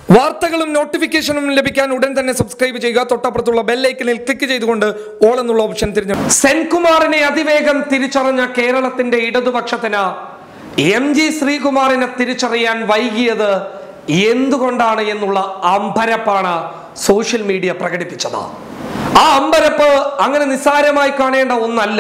വാർത്തകളും നോട്ടിഫിക്കേഷനും ലഭിക്കാൻ ഉടൻ തന്നെ സബ്സ്ക്രൈബ് ചെയ്യുക. തൊട്ടപ്പുറത്തുള്ള ബെൽ ഐക്കണിൽ ക്ലിക്ക് ചെയ്തുകൊണ്ട് ഓൾ എന്നുള്ള ഓപ്ഷൻ തിരഞ്ഞെടുക്കുക. സെൻകുമാറിനെ അതിവേഗം തിരിച്ചറിഞ്ഞ കേരളത്തിന്റെ ഇടതുപക്ഷത്തിന് എം.ജി. ശ്രീകുമാറിനെ തിരിച്ചറിയാൻ വൈകിയത് എന്തുകൊണ്ടാണ് എന്നുള്ള അമ്പരപ്പാണ് സോഷ്യൽ മീഡിയ പ്രകടിപ്പിച്ചത്. ആ അമ്പരപ്പ് അങ്ങനെ നിസ്സാരമായി കാണേണ്ട ഒന്നല്ല.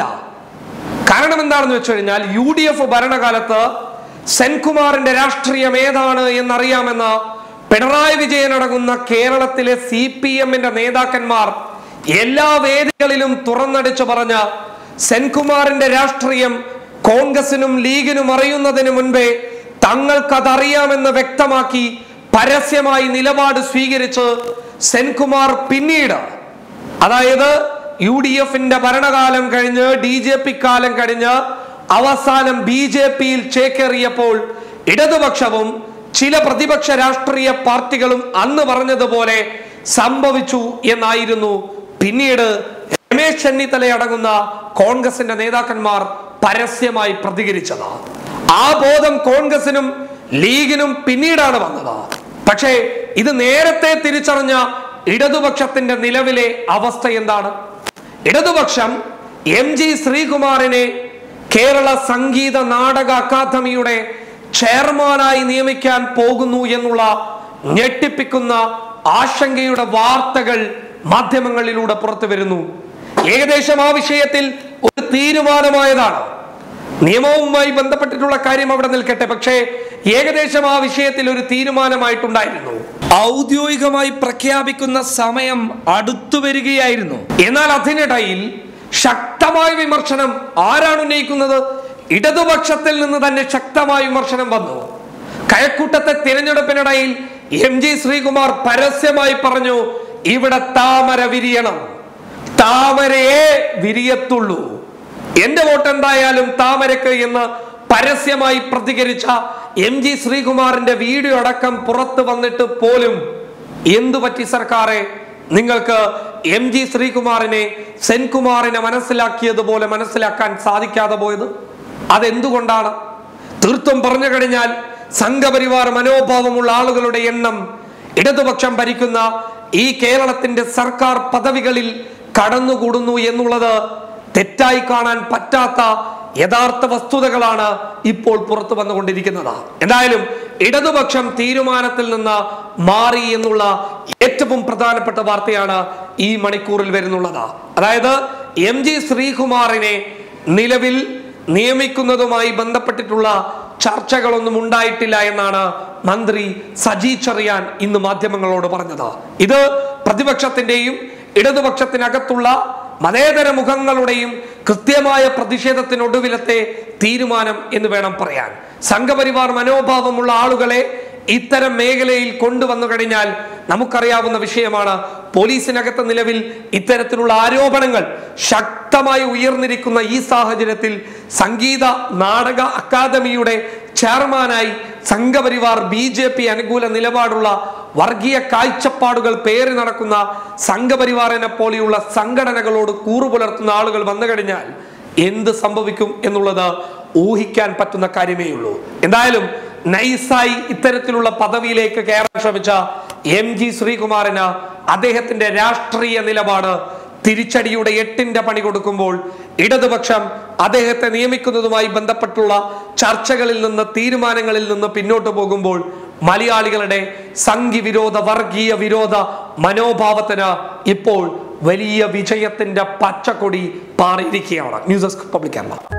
കാരണം എന്താണെന്ന് വെച്ച് കഴിഞ്ഞാൽ UDF ഭരണകാലത്ത് സെൻകുമാറിന്റെ രാഷ്ട്രീയം ഏതാണ് എന്നറിയാമെന്ന് പിണറായി വിജയൻ അടങ്ങുന്ന കേരളത്തിലെ CPM-ന്റെ നേതാക്കന്മാർ എല്ലാ വേദികളിലും തുറന്നടിച്ചു പറഞ്ഞ സെൻകുമാറിന്റെ രാഷ്ട്രീയം കോൺഗ്രസിനും ലീഗിനും അറിയുന്നതിന് മുൻപേ തങ്ങൾക്കതറിയാമെന്ന് വ്യക്തമാക്കി പരസ്യമായി നിലപാട് സ്വീകരിച്ച് സെൻകുമാർ പിന്നീട്, അതായത് UDF-ന്റെ ഭരണകാലം കഴിഞ്ഞ് DJP കാലം കഴിഞ്ഞ് അവസാനം BJP-യിൽ ചേക്കേറിയപ്പോൾ ഇടതുപക്ഷവും ചില പ്രതിപക്ഷ രാഷ്ട്രീയ പാർട്ടികളും അന്ന് പറഞ്ഞതുപോലെ സംഭവിച്ചു എന്നായിരുന്നു പിന്നീട് രമേശ് ചെന്നിത്തലയടങ്ങുന്ന കോൺഗ്രസിന്റെ നേതാക്കന്മാർ പരസ്യമായി പ്രതികരിച്ചത്. ആ ബോധം കോൺഗ്രസിനും ലീഗിനും പിന്നീടാണ് വന്നത്. പക്ഷേ ഇത് നേരത്തെ തിരിച്ചറിഞ്ഞ ഇടതുപക്ഷത്തിന്റെ നിലവിലെ അവസ്ഥ എന്താണ്? ഇടതുപക്ഷം എം.ജി. ശ്രീകുമാറിനെ കേരള സംഗീത നാടക അക്കാദമിയുടെ ചെയർമാനായി നിയമിക്കാൻ പോകുന്നു എന്നുള്ള ഞെട്ടിപ്പിക്കുന്ന ആശങ്കയുടെ വാർത്തകൾ മാധ്യമങ്ങളിലൂടെ പുറത്തു വരുന്നു. ഏകദേശം ആ വിഷയത്തിൽ ഒരു തീരുമാനമായതാണ്. നിയമവുമായി ബന്ധപ്പെട്ടിട്ടുള്ള കാര്യം അവിടെ നിൽക്കട്ടെ, പക്ഷേ ഏകദേശം ആ വിഷയത്തിൽ ഒരു തീരുമാനമായിട്ടുണ്ടായിരുന്നു. ഔദ്യോഗികമായി പ്രഖ്യാപിക്കുന്ന സമയം അടുത്തു വരികയായിരുന്നു. എന്നാൽ അതിനിടയിൽ ശക്തമായ വിമർശനം ആരാണ് ഉന്നയിക്കുന്നത്? ഇടതുപക്ഷത്തിൽ നിന്ന് തന്നെ ശക്തമായ വിമർശനം വന്നു. കഴക്കൂട്ടത്തെ തിരഞ്ഞെടുപ്പിനിടയിൽ എം.ജി. ശ്രീകുമാർ പരസ്യമായി പറഞ്ഞു, ഇവിടെ താമര വിരിയണം, താമരയെ വിരിയത്തുള്ളൂ, എന്റെ വോട്ട് എന്തായാലും താമരക്ക് എന്ന് പരസ്യമായി പ്രതികരിച്ച എം.ജി. ശ്രീകുമാറിന്റെ വീഡിയോ അടക്കം പുറത്തു വന്നിട്ട് പോലും എന്തു പറ്റി സർക്കാരെ, നിങ്ങൾക്ക് എം.ജി. ശ്രീകുമാറിനെ സെൻകുമാറിനെ മനസ്സിലാക്കിയതുപോലെ മനസ്സിലാക്കാൻ സാധിക്കാതെ പോയത്? അതെന്തുകൊണ്ടാണ്? തീർത്തും പറഞ്ഞു കഴിഞ്ഞാൽ സംഘപരിവാർ മനോഭാവമുള്ള ആളുകളുടെ എണ്ണം ഇടതുപക്ഷം ഭരിക്കുന്ന ഈ കേരളത്തിന്റെ സർക്കാർ പദവികളിൽ കടന്നുകൂടുന്നു എന്നുള്ളത് തെറ്റായി കാണാൻ പറ്റാത്ത യഥാർത്ഥ വസ്തുതകളാണ് ഇപ്പോൾ പുറത്തു വന്നുകൊണ്ടിരിക്കുന്നത്. എന്തായാലും ഇടതുപക്ഷം തീരുമാനത്തിൽ നിന്ന് മാറി എന്നുള്ള ഏറ്റവും പ്രധാനപ്പെട്ട വാർത്തയാണ് ഈ മണിക്കൂറിൽ വരുന്നുള്ളത്. അതായത് എം.ജി. ശ്രീകുമാറിനെ നിലവിൽ നിയമിക്കുന്നതുമായി ബന്ധപ്പെട്ടിട്ടുള്ള ചർച്ചകളൊന്നും ഉണ്ടായിട്ടില്ല എന്നാണ് മന്ത്രി സജി ചെറിയാൻ ഇന്ന് മാധ്യമങ്ങളോട് പറഞ്ഞത്. ഇത് പ്രതിപക്ഷത്തിന്റെയും ഇടതുപക്ഷത്തിനകത്തുള്ള മതേതര മുഖങ്ങളുടെയും കൃത്യമായ പ്രതിഷേധത്തിനൊടുവിലത്തെ തീരുമാനം എന്ന് വേണം പറയാൻ. സംഘപരിവാർ മനോഭാവമുള്ള ആളുകളെ ഇത്തരം മേഖലയിൽ കൊണ്ടുവന്നു കഴിഞ്ഞാൽ നമുക്കറിയാവുന്ന വിഷയമാണ്. പോലീസിനകത്ത് നിലവിൽ ഇത്തരത്തിലുള്ള ആരോപണങ്ങൾ ശക്തമായി ഉയർന്നിരിക്കുന്ന ഈ സാഹചര്യത്തിൽ സംഗീത നാടക അക്കാദമിയുടെ ചെയർമാനായി സംഘപരിവാർ BJP അനുകൂല നിലപാടുള്ള വർഗീയ കാഴ്ചപ്പാടുകൾ പേറി നടക്കുന്ന സംഘപരിവാറിനെ പോലെയുള്ള സംഘടനകളോട് കൂറുപുലർത്തുന്ന ആളുകൾ വന്നു കഴിഞ്ഞാൽ എന്ത് സംഭവിക്കും എന്നുള്ളത് ഊഹിക്കാൻ പറ്റുന്ന കാര്യമേ ഉള്ളൂ. എന്തായാലും നൈസായി ഇത്തരത്തിലുള്ള പദവിയിലേക്ക് കയറാൻ ശ്രമിച്ച എം.ജി. ശ്രീകുമാറിന് അദ്ദേഹത്തിന്റെ രാഷ്ട്രീയ നിലപാട് തിരിച്ചടിയുടെ 8ന്റെ പണി കൊടുക്കുമ്പോൾ ഇടതുപക്ഷം അദ്ദേഹത്തെ നിയമിക്കുന്നതുമായി ബന്ധപ്പെട്ടുള്ള ചർച്ചകളിൽ നിന്ന് തീരുമാനങ്ങളിൽ നിന്ന് പിന്നോട്ട് പോകുമ്പോൾ മലയാളികളുടെ സംഘി വിരോധ വർഗീയ വിരോധ മനോഭാവത്തിന് ഇപ്പോൾ വലിയ വിജയത്തിന്റെ പച്ചക്കൊടി പാറിയിരിക്കുകയാണ്. News desk public Kerala.